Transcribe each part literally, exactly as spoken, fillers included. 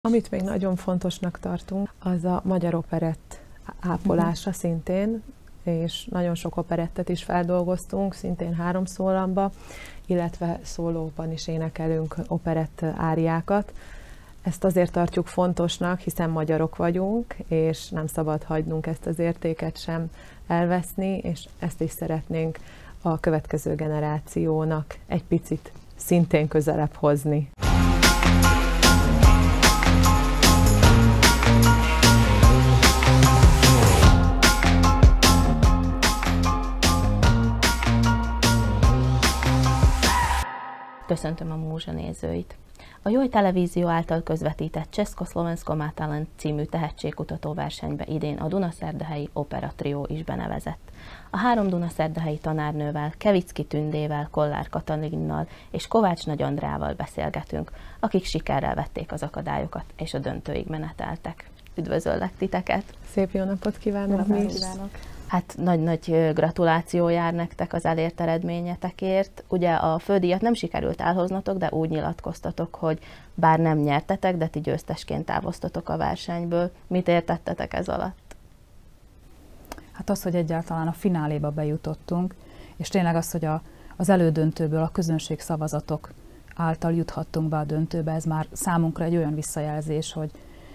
Amit még nagyon fontosnak tartunk, az a magyar operett ápolása uh-huh. szintén, és nagyon sok operettet is feldolgoztunk, szintén három szólamba, illetve szólóban is énekelünk operett áriákat. Ezt azért tartjuk fontosnak, hiszen magyarok vagyunk, és nem szabad hagynunk ezt az értéket sem elveszni, és ezt is szeretnénk a következő generációnak egy picit szintén közelebb hozni. Köszöntöm a Múzsa nézőit! A Joj Televízió által közvetített Československo má talent című tehetségkutató versenybe idén a Dunaszerdahelyi Opera Trió is benevezett. A három dunaszerdahelyi tanárnővel, Kevicki Tündével, Kollár Katalinnal és Kovács Nagy Andrával beszélgetünk, akik sikerrel vették az akadályokat és a döntőig meneteltek. Üdvözöllek titeket! Szép jó napot kívánok mi is! Hát nagy-nagy gratuláció jár nektek az elért eredményetekért. Ugye a fődíjat nem sikerült elhoznatok, de úgy nyilatkoztatok, hogy bár nem nyertetek, de ti győztesként távoztatok a versenyből. Mit értettetek ez alatt? Hát az, hogy egyáltalán a fináléba bejutottunk, és tényleg az, hogy a, az elődöntőből a közönség szavazatok által juthattunk be a döntőbe, ez már számunkra egy olyan visszajelzés, hogy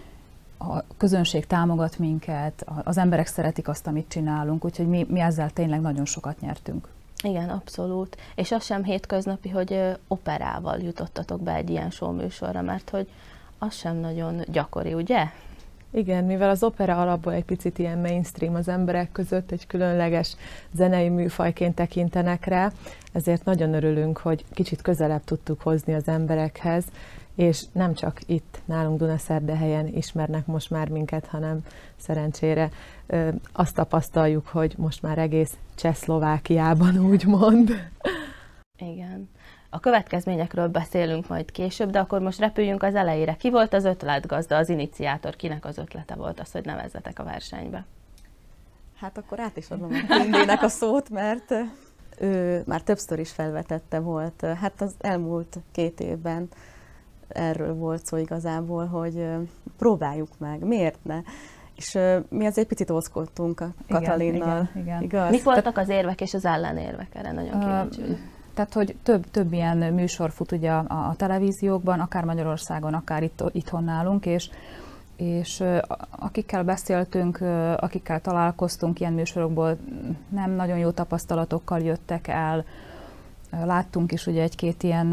a közönség támogat minket, az emberek szeretik azt, amit csinálunk, úgyhogy mi, mi ezzel tényleg nagyon sokat nyertünk. Igen, abszolút. És az sem hétköznapi, hogy operával jutottatok be egy ilyen show műsorra, mert hogy az sem nagyon gyakori, ugye? Igen, mivel az opera alapból egy picit ilyen mainstream az emberek között, egy különleges zenei műfajként tekintenek rá, ezért nagyon örülünk, hogy kicsit közelebb tudtuk hozni az emberekhez, és nem csak itt nálunk Dunaszerdahelyen ismernek most már minket, hanem szerencsére ö, azt tapasztaljuk, hogy most már egész Csehszlovákiában úgymond. Igen. A következményekről beszélünk majd később, de akkor most repüljünk az elejére. Ki volt az ötletgazda, az iniciátor? Kinek az ötlete volt az, hogy nevezzetek a versenybe? Hát akkor át is adom a Tündének a szót, mert ő már többször is felvetette volt. Hát az elmúlt két évben erről volt szó igazából, hogy próbáljuk meg, miért ne? És mi azért picit ózkodtunk a Katalinnal. Igen, igen, igaz? Mik voltak az érvek és az ellenérvek? Erre nagyon kíváncsi vagyok. Tehát, hogy több, több ilyen műsor fut ugye a, a televíziókban, akár Magyarországon, akár itt, itthon nálunk, és, és akikkel beszéltünk, akikkel találkoztunk ilyen műsorokból, nem nagyon jó tapasztalatokkal jöttek el. Láttunk is ugye egy-két ilyen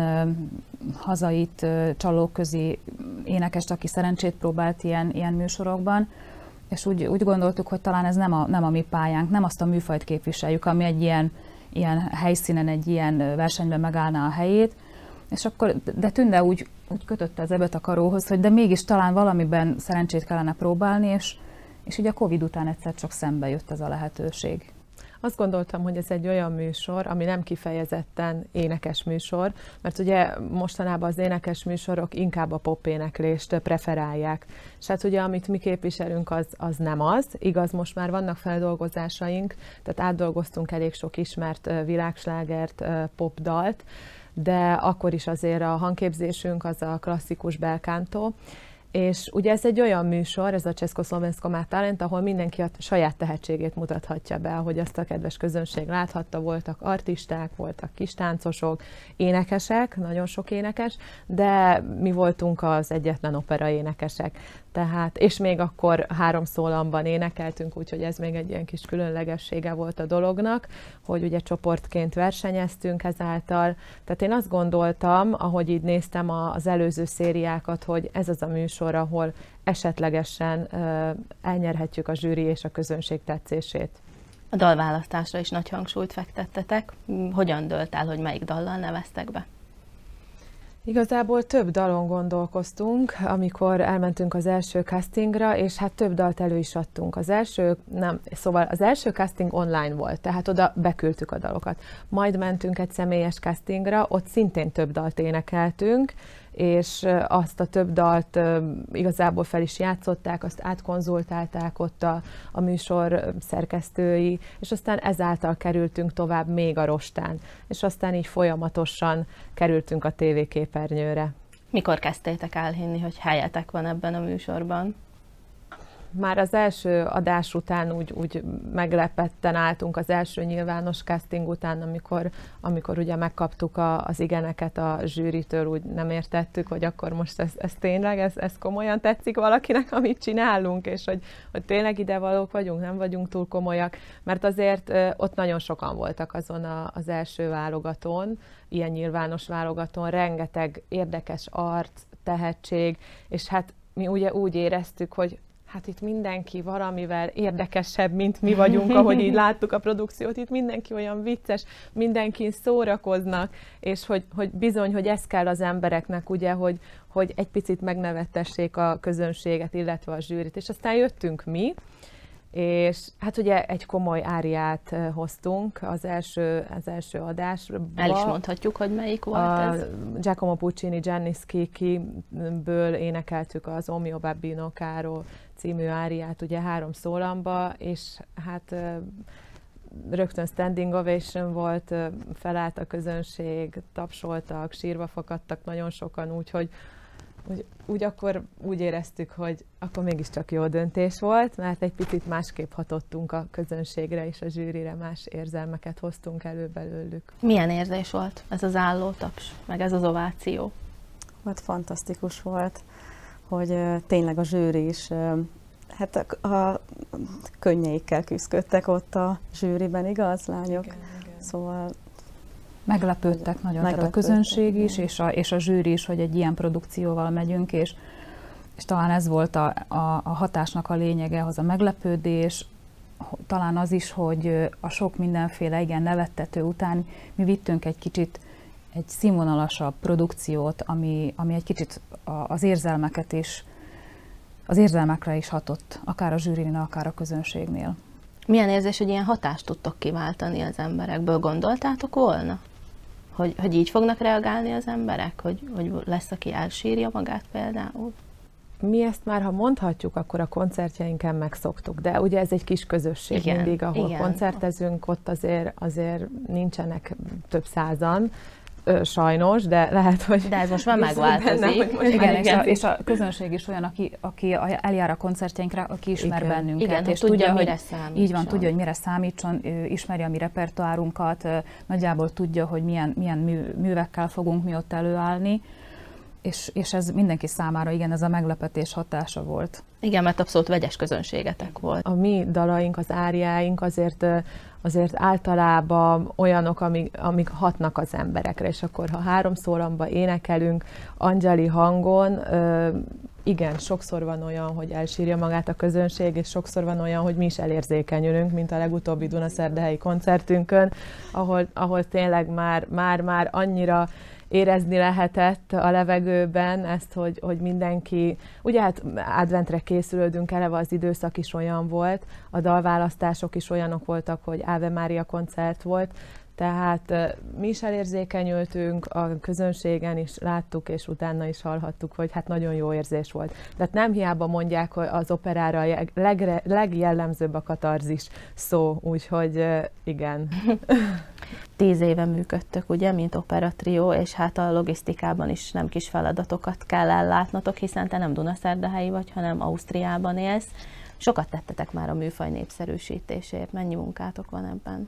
hazait, csalóközi énekest, aki szerencsét próbált ilyen, ilyen műsorokban, és úgy, úgy gondoltuk, hogy talán ez nem a, nem a mi pályánk, nem azt a műfajt képviseljük, ami egy ilyen, ilyen helyszínen, egy ilyen versenyben megállná a helyét, és akkor, de Tünde úgy, úgy kötötte az ebet a karóhoz, hogy de mégis talán valamiben szerencsét kellene próbálni, és, és ugye a Covid után egyszer csak szembe jött ez a lehetőség. Azt gondoltam, hogy ez egy olyan műsor, ami nem kifejezetten énekes műsor, mert ugye mostanában az énekes műsorok inkább a popéneklést preferálják. És hát ugye amit mi képviselünk, az, az nem az. Igaz, most már vannak feldolgozásaink, tehát átdolgoztunk elég sok ismert világslágert, popdalt, de akkor is azért a hangképzésünk az a klasszikus belkántó. És ugye ez egy olyan műsor, ez a Československo má talent, ahol mindenki a saját tehetségét mutathatja be, ahogy azt a kedves közönség láthatta, voltak artisták, voltak kistáncosok, énekesek, nagyon sok énekes, de mi voltunk az egyetlen opera énekesek. Tehát, és még akkor három szólamban énekeltünk, úgyhogy ez még egy ilyen kis különlegessége volt a dolognak, hogy ugye csoportként versenyeztünk ezáltal. Tehát én azt gondoltam, ahogy így néztem az előző szériákat, hogy ez az a műsor, ahol esetlegesen elnyerhetjük a zsűri és a közönség tetszését. A dalválasztásra is nagy hangsúlyt fektettetek. Hogyan dölt el, hogy melyik dallal neveztek be? Igazából több dalon gondolkoztunk, amikor elmentünk az első castingra, és hát több dalt elő is adtunk. Az első, nem, szóval az első casting online volt, tehát oda beküldtük a dalokat. Majd mentünk egy személyes castingra, ott szintén több dalt énekeltünk, és azt a több dalt igazából fel is játszották, azt átkonzultálták ott a, a műsor szerkesztői, és aztán ezáltal kerültünk tovább még a rostán, és aztán így folyamatosan kerültünk a tévéképernyőre. Mikor kezdtétek elhinni, hogy helyetek van ebben a műsorban? Már az első adás után úgy, úgy meglepetten álltunk az első nyilvános casting után, amikor, amikor ugye megkaptuk a, az igeneket a zsűritől, úgy nem értettük, hogy akkor most ez, ez tényleg, ez, ez komolyan tetszik valakinek, amit csinálunk, és hogy, hogy tényleg idevalók vagyunk, nem vagyunk túl komolyak, mert azért ott nagyon sokan voltak azon a, az első válogatón, ilyen nyilvános válogatón, rengeteg érdekes arc, tehetség, és hát mi ugye úgy éreztük, hogy hát itt mindenki valamivel érdekesebb, mint mi vagyunk, ahogy így láttuk a produkciót, itt mindenki olyan vicces, mindenkin szórakoznak, és hogy, hogy bizony, hogy ez kell az embereknek, ugye, hogy, hogy egy picit megnevettessék a közönséget, illetve a zsűrit, és aztán jöttünk mi, és hát ugye egy komoly áriát hoztunk az első, az első adásba. El is mondhatjuk, hogy melyik volt a ez? Giacomo Puccini Gianni Schicchi-ből énekeltük az O mio babbino caro című áriát, ugye három szólamba, és hát rögtön standing ovation volt, felállt a közönség, tapsoltak, sírva fakadtak nagyon sokan, úgyhogy úgy, úgy akkor úgy éreztük, hogy akkor mégiscsak jó döntés volt, mert egy picit másképp hatottunk a közönségre és a zsűrire, más érzelmeket hoztunk elő belőlük. Milyen érzés volt ez az állótaps, meg ez az ováció? Hát fantasztikus volt, hogy uh, tényleg a zsűri is, uh, hát a, a könnyeikkel küzdöttek ott a zsűriben, igaz, lányok? Igen, igen. Szóval meglepődtek nagyon, meglepődtek, tehát a közönség is, és a, és a zsűri is, hogy egy ilyen produkcióval megyünk, és, és talán ez volt a, a, a hatásnak a lényege, az a meglepődés, talán az is, hogy a sok mindenféle igen nevettető után mi vittünk egy kicsit egy színvonalasabb produkciót, ami, ami egy kicsit az érzelmeket is, az érzelmekre is hatott, akár a zsűrinél, akár a közönségnél. Milyen érzés, hogy ilyen hatást tudtok kiváltani az emberekből? Gondoltátok volna? Hogy, hogy így fognak reagálni az emberek? Hogy, hogy lesz, aki elsírja magát például? Mi ezt már, ha mondhatjuk, akkor a koncertjeinken megszoktuk, de ugye ez egy kis közösség, igen, mindig, ahol igen. koncertezünk, ott azért, azért nincsenek több százan, Ö, sajnos, de lehet, hogy... De ez most már megváltozik. Benne, hogy most igen, és, a, és a közönség is olyan, aki, aki eljár a koncertjeinkre, aki ismer igen. bennünket. Igen, és tudja, tudja, mire hogy számítson. Így van, tudja, hogy mire számítson, ismeri a mi repertoárunkat, nagyjából tudja, hogy milyen, milyen mű, művekkel fogunk mi ott előállni, és, és ez mindenki számára, igen, ez a meglepetés hatása volt. Igen, mert abszolút vegyes közönségetek volt. A mi dalaink, az áriáink azért, azért általában olyanok, amik, amik hatnak az emberekre, és akkor ha három szólamba énekelünk, angyali hangon, igen, sokszor van olyan, hogy elsírja magát a közönség, és sokszor van olyan, hogy mi is elérzékenyülünk, mint a legutóbbi Dunaszerdahelyi koncertünkön, ahol, ahol tényleg már, már, már annyira érezni lehetett a levegőben ezt, hogy, hogy mindenki, ugye hát adventre készülődünk, eleve az időszak is olyan volt, a dalválasztások is olyanok voltak, hogy Ave Mária koncert volt, tehát mi is elérzékenyültünk, a közönségen is láttuk, és utána is hallhattuk, hogy hát nagyon jó érzés volt. Tehát nem hiába mondják, hogy az operára a legre, legjellemzőbb a katarzis szó, úgyhogy igen. Tíz éve működtök, ugye, mint operatrió, és hát a logisztikában is nem kis feladatokat kell ellátnotok, hiszen te nem Dunaszerdahelyi vagy, hanem Ausztriában élsz. Sokat tettetek már a műfaj népszerűsítésért. Mennyi munkátok van ebben?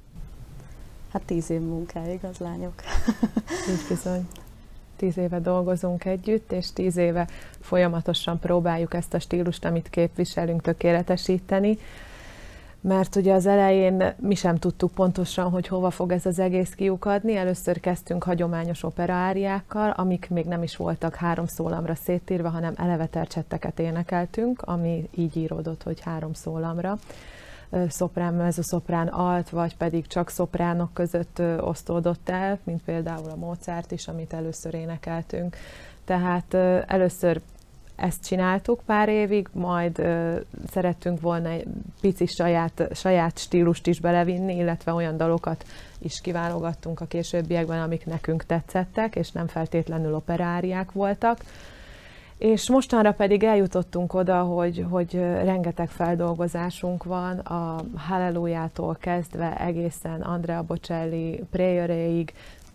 Hát tíz év munkája, igaz, lányok? Így bizony. Tíz éve dolgozunk együtt, és tíz éve folyamatosan próbáljuk ezt a stílust, amit képviselünk, tökéletesíteni. Mert ugye az elején mi sem tudtuk pontosan, hogy hova fog ez az egész kiukadni. Először kezdtünk hagyományos operaáriákkal, amik még nem is voltak három szólamra szétírva, hanem eleve tercsetteket énekeltünk, ami így íródott, hogy három szólamra. Szoprán, mezoszoprán, alt, vagy pedig csak szopránok között osztódott el, mint például a Mozart is, amit először énekeltünk. Tehát először ezt csináltuk pár évig, majd uh, szerettünk volna egy pici saját, saját stílust is belevinni, illetve olyan dalokat is kiválogattunk a későbbiekben, amik nekünk tetszettek, és nem feltétlenül operáriák voltak. És mostanra pedig eljutottunk oda, hogy, hogy rengeteg feldolgozásunk van, a Hallelujától kezdve egészen Andrea Bocelli Prayeréig,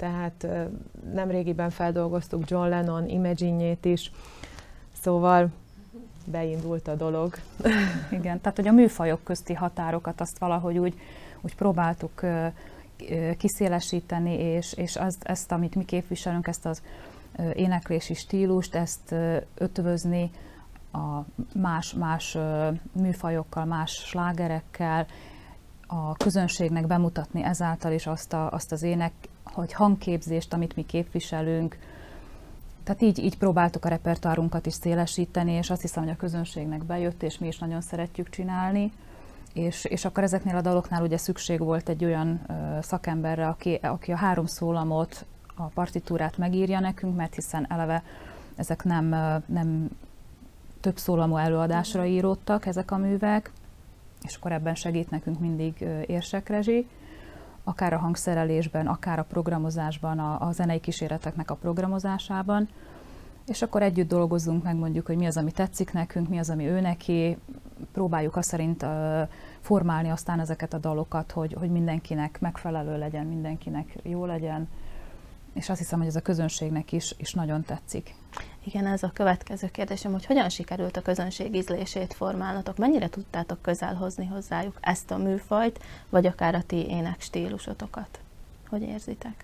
tehát nemrégiben feldolgoztuk John Lennon Imagine-jét is, szóval beindult a dolog. Igen, tehát hogy a műfajok közti határokat azt valahogy úgy, úgy próbáltuk kiszélesíteni, és, és az, ezt, amit mi képviselünk, ezt az éneklési stílust, ezt ötvözni a más, más műfajokkal, más slágerekkel, a közönségnek bemutatni ezáltal is azt, a, azt az ének, hogy hangképzést, amit mi képviselünk. Tehát így, így próbáltuk a repertoárunkat is szélesíteni, és azt hiszem, hogy a közönségnek bejött, és mi is nagyon szeretjük csinálni. És, és akkor ezeknél a daloknál ugye szükség volt egy olyan ö, szakemberre, aki, aki a három szólamot, a partitúrát megírja nekünk, mert hiszen eleve ezek nem, nem több szólamú előadásra íródtak ezek a művek, és akkor ebben segít nekünk mindig Érsek Rezsi, akár a hangszerelésben, akár a programozásban, a, a zenei kíséreteknek a programozásában, és akkor együtt dolgozzunk meg, mondjuk, hogy mi az, ami tetszik nekünk, mi az, ami ő neki, próbáljuk azt szerint uh, formálni aztán ezeket a dalokat, hogy, hogy mindenkinek megfelelő legyen, mindenkinek jó legyen, és azt hiszem, hogy ez a közönségnek is, is nagyon tetszik. Igen, ez a következő kérdésem, hogy hogyan sikerült a közönség ízlését formálnatok? Mennyire tudtátok közel hozni hozzájuk ezt a műfajt, vagy akár a ti ének stílusotokat? Hogy érzitek?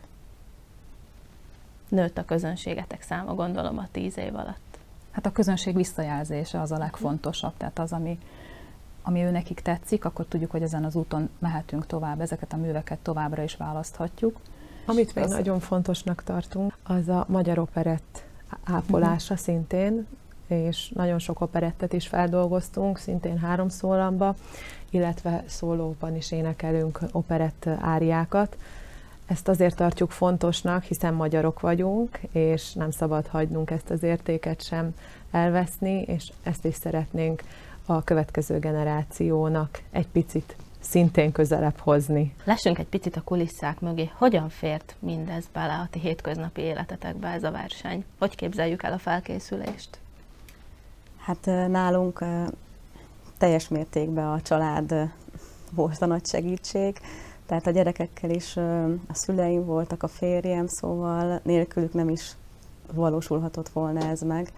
Nőtt a közönségetek száma, gondolom, a tíz év alatt. Hát a közönség visszajelzése az a legfontosabb, tehát az, ami, ami ő nekik tetszik, akkor tudjuk, hogy ezen az úton mehetünk tovább, ezeket a műveket továbbra is választhatjuk. Amit még az... nagyon fontosnak tartunk, az a magyar operett ápolása uh-huh. szintén, és nagyon sok operettet is feldolgoztunk, szintén három szólamba, illetve szólóban is énekelünk operett áriákat. Ezt azért tartjuk fontosnak, hiszen magyarok vagyunk, és nem szabad hagynunk ezt az értéket sem elveszni, és ezt is szeretnénk a következő generációnak egy picit szintén közelebb hozni. Lássunk egy picit a kulisszák mögé. Hogyan fért mindez bele a ti hétköznapi életetekbe, ez a verseny? Hogy képzeljük el a felkészülést? Hát nálunk teljes mértékben a család volt a nagy segítség, tehát a gyerekekkel is a szüleim voltak, a férjem, szóval nélkülük nem is valósulhatott volna ez meg.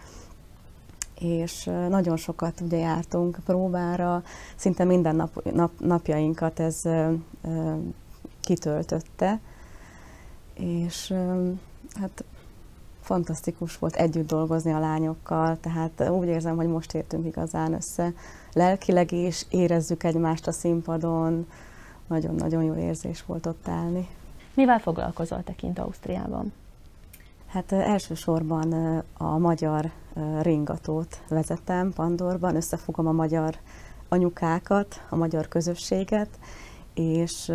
És nagyon sokat ugye jártunk próbára, szinte minden nap, nap, napjainkat ez ö, ö, kitöltötte, és ö, hát fantasztikus volt együtt dolgozni a lányokkal, tehát úgy érzem, hogy most értünk igazán össze lelkileg is, érezzük egymást a színpadon, nagyon-nagyon jó érzés volt ott állni. Mivel foglalkozol te kint Ausztriában? Hát elsősorban a magyar ringatót vezetem Pandorban, összefogom a magyar anyukákat, a magyar közösséget, és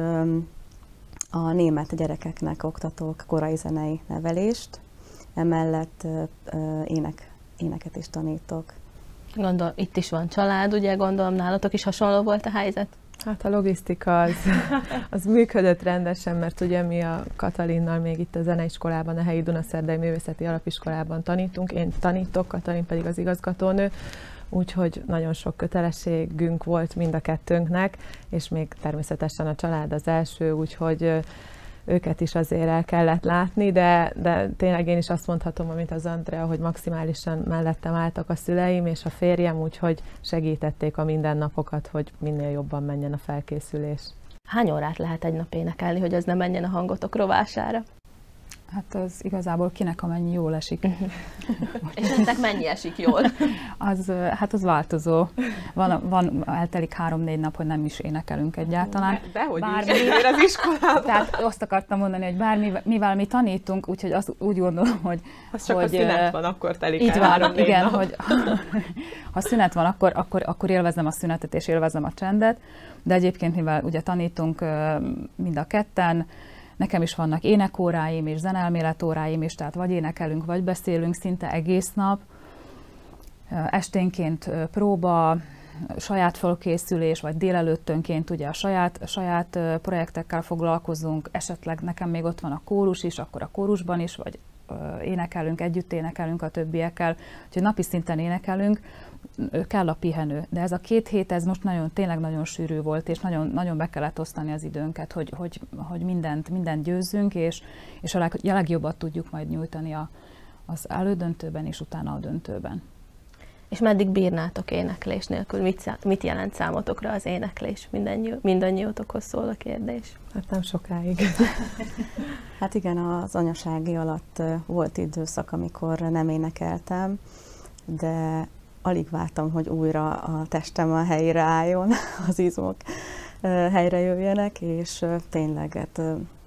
a német gyerekeknek oktatok korai zenei nevelést, emellett ének, éneket is tanítok. Gondol, itt is van család, ugye gondolom nálatok is hasonló volt a helyzet? Hát a logisztika az, az működött rendesen, mert ugye mi a Katalinnal még itt a zeneiskolában, a helyi Dunaszerdai Művészeti Alapiskolában tanítunk, én tanítok, Katalin pedig az igazgatónő, úgyhogy nagyon sok kötelességünk volt mind a kettőnknek, és még természetesen a család az első, úgyhogy őket is azért el kellett látni, de, de tényleg én is azt mondhatom, amit az Andrea, hogy maximálisan mellettem álltak a szüleim és a férjem, úgyhogy segítették a mindennapokat, hogy minél jobban menjen a felkészülés. Hány órát lehet egy nap énekelni, hogy az ne menjen a hangotok rovására? Hát az igazából kinek amennyi jól esik. És ennek mennyi esik jól? Az, hát az változó. Van, van, eltelik három-négy nap, hogy nem is énekelünk egyáltalán. De, dehogy bármi, is, az iskolában. Tehát azt akartam mondani, hogy bármi, mivel mi tanítunk, úgyhogy azt úgy gondolom, hogy... Az csak hogy, a szünet van, akkor telik így el van, három-négy igen, nap. hogy ha szünet van, akkor, akkor, akkor élvezem a szünetet és élvezem a csendet, de egyébként, mivel ugye tanítunk mind a ketten, nekem is vannak énekóráim és zenelméletóráim is, tehát vagy énekelünk, vagy beszélünk szinte egész nap. Esténként próba, saját felkészülés, vagy délelőttönként ugye a saját, a saját projektekkel foglalkozunk, esetleg nekem még ott van a kórus is, akkor a kórusban is, vagy énekelünk, együtt énekelünk a többiekkel, úgyhogy napi szinten énekelünk. kell a pihenő. De ez a két hét, ez most nagyon, tényleg nagyon sűrű volt, és nagyon, nagyon be kellett osztani az időnket, hogy, hogy, hogy mindent, mindent győzzünk, és, és a, leg, a legjobbat tudjuk majd nyújtani a, az elődöntőben és utána a döntőben. És meddig bírnátok éneklés nélkül? Mit, mit jelent számotokra az éneklés? Mindennyi, mindannyiótokhoz szól a kérdés. Hát nem sokáig. Hát igen, az anyasági alatt volt időszak, amikor nem énekeltem, de alig vártam, hogy újra a testem a helyére álljon, az izmok helyre jöjjenek, és tényleg hát,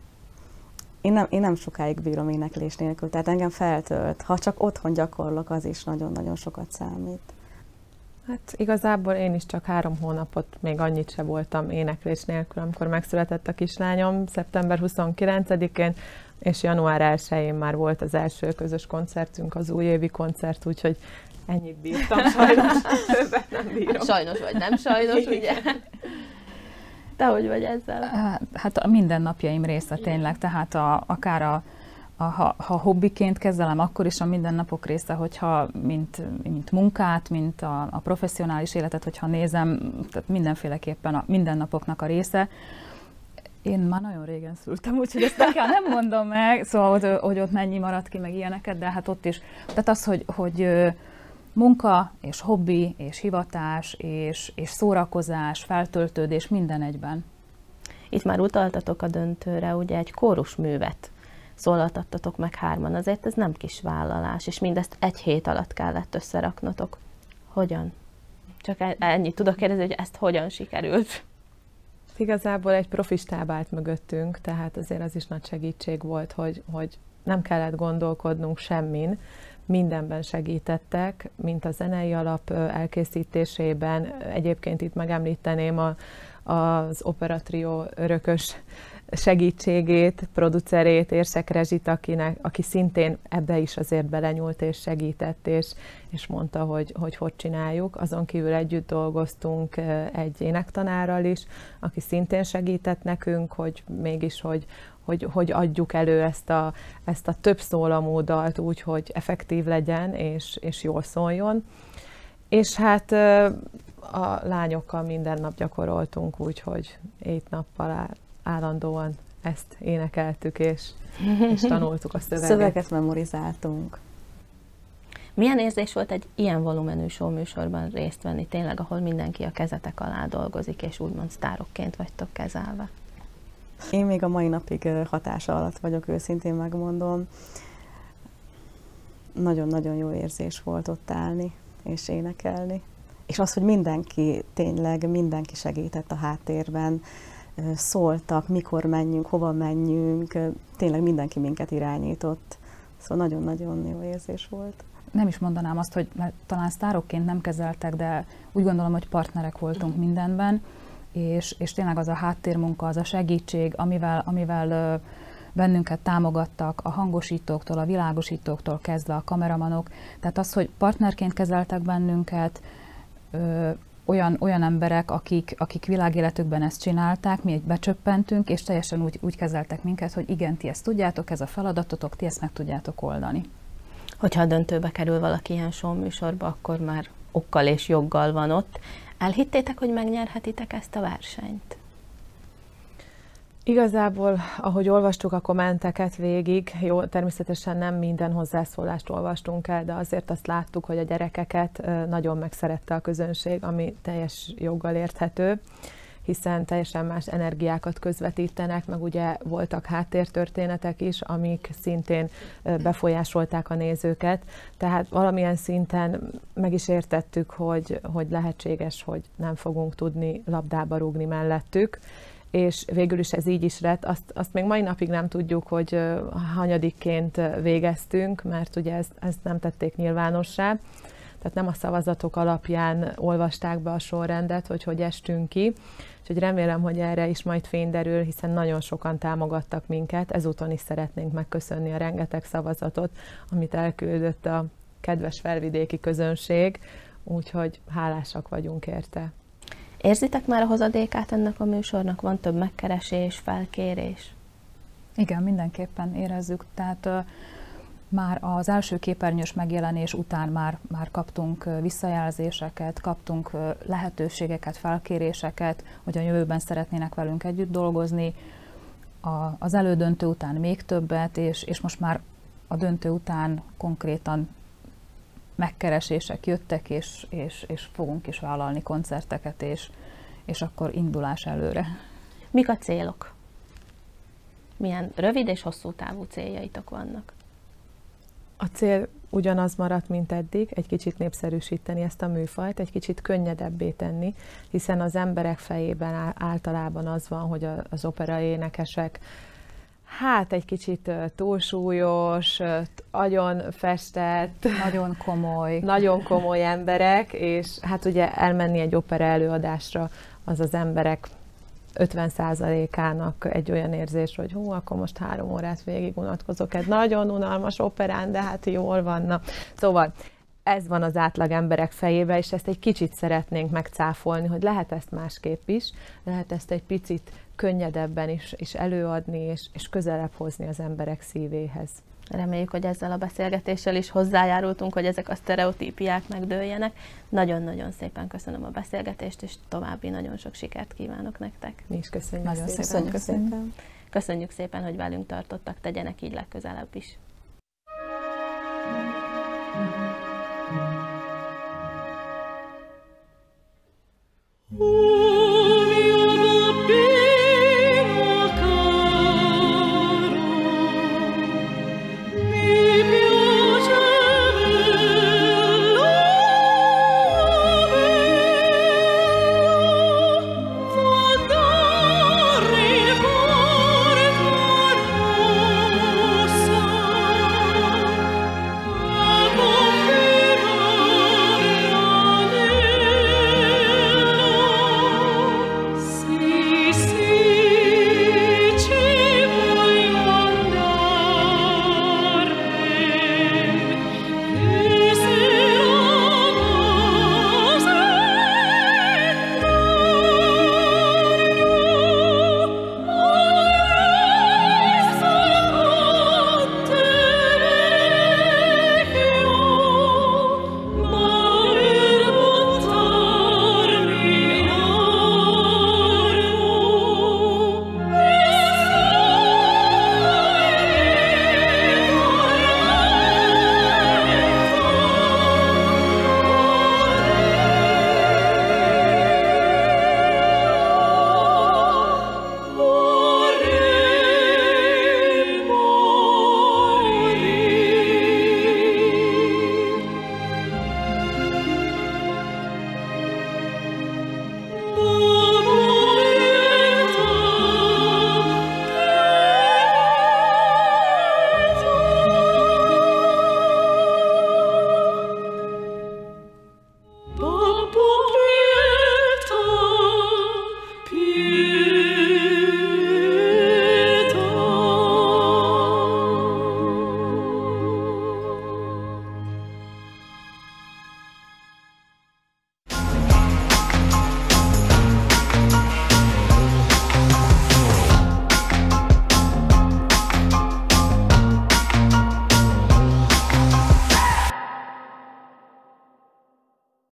én, nem, én nem sokáig bírom éneklés nélkül, tehát engem feltölt. Ha csak otthon gyakorlok, az is nagyon-nagyon sokat számít. Hát igazából én is csak három hónapot, még annyit se voltam éneklés nélkül, amikor megszületett a kislányom szeptember huszonkilencedikén, és január elsején már volt az első közös koncertünk, az újévi koncert, úgyhogy ennyit bírtam, sajnos, többet nem bírom. Sajnos vagy nem sajnos, ugye? Te hogy vagy ezzel? Hát a mindennapjaim része tényleg, tehát a, akár a, a, ha, ha hobbiként kezelem, akkor is a mindennapok része, hogyha mint, mint munkát, mint a, a professzionális életet, hogyha nézem, tehát mindenféleképpen a mindennapoknak a része. Én már nagyon régen szültem, úgyhogy ezt nekem nem mondom meg, szóval, hogy, hogy ott mennyi maradt ki, meg ilyeneket, de hát ott is. Tehát az, hogy, hogy munka, és hobbi, és hivatás, és, és szórakozás, feltöltődés, minden egyben. Itt már utaltatok a döntőre, ugye egy kórusművet szólaltattatok meg hárman, azért ez nem kis vállalás, és mindezt egy hét alatt kellett összeraknotok. Hogyan? Csak ennyit tudok kérdezni, hogy ezt hogyan sikerült? Igazából egy profi stáb állt mögöttünk, tehát azért az is nagy segítség volt, hogy, hogy nem kellett gondolkodnunk semmin, mindenben segítettek, mint a zenei alap elkészítésében. Egyébként itt megemlíteném a, az Opera Trio örökös segítségét, producerét, Érsek Rezsit, akinek, aki szintén ebbe is azért belenyúlt és segített, és, és mondta, hogy, hogy hogy csináljuk. Azon kívül együtt dolgoztunk egy énektanárral is, aki szintén segített nekünk, hogy mégis, hogy, hogy, hogy adjuk elő ezt a, ezt a több szólamú dalt úgy, hogy effektív legyen és, és jól szóljon. És hát a lányokkal minden nap gyakoroltunk, úgyhogy hét nappal állandóan ezt énekeltük, és, és tanultuk a szöveget. Szöveget memorizáltunk. Milyen érzés volt egy ilyen volumenű show műsorban részt venni, tényleg, ahol mindenki a kezetek alá dolgozik, és úgymond sztárokként vagytok kezelve? Én még a mai napig hatása alatt vagyok, őszintén megmondom. Nagyon-nagyon jó érzés volt ott állni és énekelni. És az, hogy mindenki, tényleg mindenki segített a háttérben, szóltak, mikor menjünk, hova menjünk, tényleg mindenki minket irányított. Szóval nagyon-nagyon jó érzés volt. Nem is mondanám azt, hogy talán sztárokként nem kezeltek, de úgy gondolom, hogy partnerek voltunk mindenben, és, és tényleg az a háttérmunka, az a segítség, amivel, amivel bennünket támogattak a hangosítóktól, a világosítóktól kezdve a kameramanok. Tehát az, hogy partnerként kezeltek bennünket, ö, olyan, olyan emberek, akik, akik világéletükben ezt csinálták, mi egy becsöppentünk, és teljesen úgy, úgy kezeltek minket, hogy igen, ti ezt tudjátok, ez a feladatotok, ti ezt meg tudjátok oldani. Hogyha a döntőbe kerül valaki ilyen show műsorba, akkor már okkal és joggal van ott. Elhittétek, hogy megnyerhetitek ezt a versenyt? Igazából, ahogy olvastuk a kommenteket végig, jó, természetesen nem minden hozzászólást olvastunk el, de azért azt láttuk, hogy a gyerekeket nagyon megszerette a közönség, ami teljes joggal érthető, hiszen teljesen más energiákat közvetítenek, meg ugye voltak háttértörténetek is, amik szintén befolyásolták a nézőket, tehát valamilyen szinten meg is értettük, hogy, hogy lehetséges, hogy nem fogunk tudni labdába rúgni mellettük, és végül is ez így is lett. Azt, azt még mai napig nem tudjuk, hogy hanyadikként végeztünk, mert ugye ezt, ezt nem tették nyilvánossá. Tehát nem a szavazatok alapján olvasták be a sorrendet, hogy hogy estünk ki. Úgyhogy remélem, hogy erre is majd fény derül, hiszen nagyon sokan támogattak minket. Ezúton is szeretnénk megköszönni a rengeteg szavazatot, amit elküldött a kedves felvidéki közönség, úgyhogy hálásak vagyunk érte. Érzitek már a hozadékát ennek a műsornak? Van több megkeresés, felkérés? Igen, mindenképpen érezzük. Tehát Már az első képernyős megjelenés után már, már kaptunk visszajelzéseket, kaptunk lehetőségeket, felkéréseket, hogy a jövőben szeretnének velünk együtt dolgozni. A, az elődöntő után még többet, és, és most már a döntő után konkrétan megkeresések jöttek, és, és, és fogunk is vállalni koncerteket, és, és akkor indulás előre. Mik a célok? Milyen rövid és hosszú távú céljaitok vannak? A cél ugyanaz maradt, mint eddig, egy kicsit népszerűsíteni ezt a műfajt, egy kicsit könnyedebbé tenni, hiszen az emberek fejében általában az van, hogy az operaénekesek hát egy kicsit túlsúlyos, agyon festett, nagyon komoly, nagyon komoly emberek, és hát ugye elmenni egy opera előadásra az az emberek ötven százalékának egy olyan érzés, hogy hú, akkor most három órát végig unatkozok egy nagyon unalmas operán, de hát jól vanna. Szóval ez van az átlag emberek fejébe, és ezt egy kicsit szeretnénk megcáfolni, hogy lehet ezt másképp is, lehet ezt egy picit könnyedebben is, is előadni, és, és közelebb hozni az emberek szívéhez. Reméljük, hogy ezzel a beszélgetéssel is hozzájárultunk, hogy ezek a sztereotípiák megdőljenek. Nagyon-nagyon szépen köszönöm a beszélgetést, és további nagyon sok sikert kívánok nektek. Mi is köszönjük nagyon szépen. szépen. Köszönjük szépen. Köszönjük szépen, hogy velünk tartottak, tegyenek így legközelebb is.